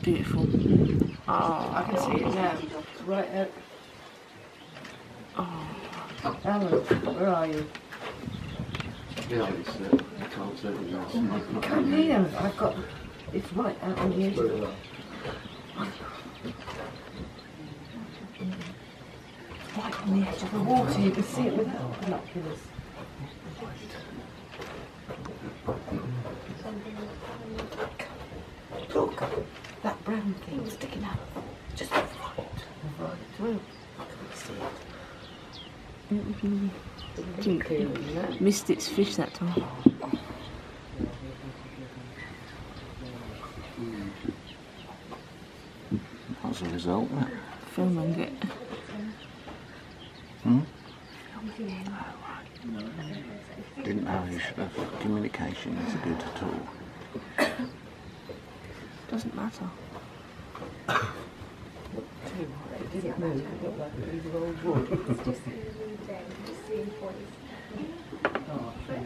beautiful. Oh, I can see it now. Right out. Oh. Alan, where are you? Yeah, I can't see it now. Come here. I've got. It's right out on the edge. It's right on the edge of the water. You can see it without binoculars. Look, that brown thing sticking out. Just right. Right. I can't see it. Missed its fish that time. That's the result, isn't it? Filming it. Hmm? Didn't know you should have communication is a good tool. Doesn't matter. It didn't move. It looked like a piece of old wood. It's just a new day, just seeing boys.